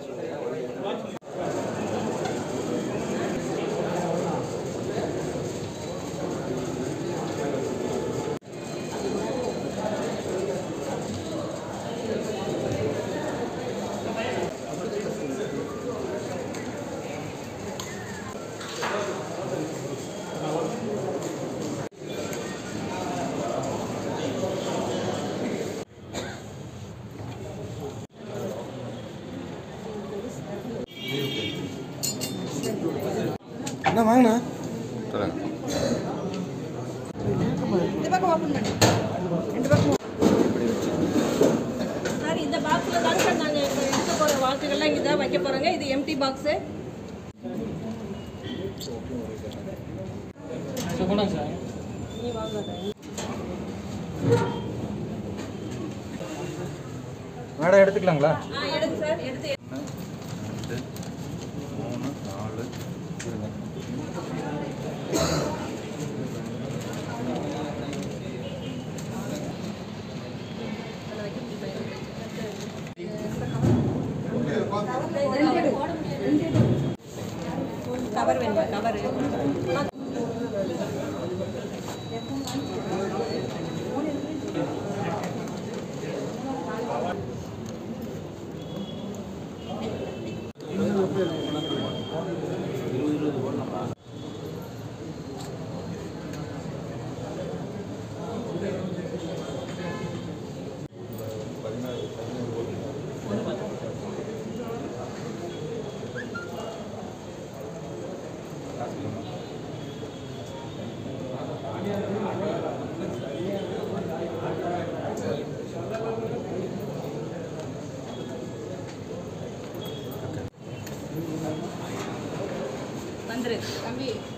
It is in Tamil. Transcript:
என்ன வாங்கண்ணா இந்த பக்கம் ஓபன் பண்ணு ரெண்டு பக்கம் சார் இந்த பாக்ஸ்ல தான் சார் நாங்க எடுக்க போற வாக்குகள்லாம் இங்க தான் வைக்க போறோங்க இது எம்டி பாக்ஸ் சொல்லுங்க சார் நீ வாங்குறத மேடம் எடுத்துக்கலாங்களா எடுங்க சார் எடுத்து 2 3 4 இருங்க கவர் வேணுமா கவர் வந்துரு தம்பி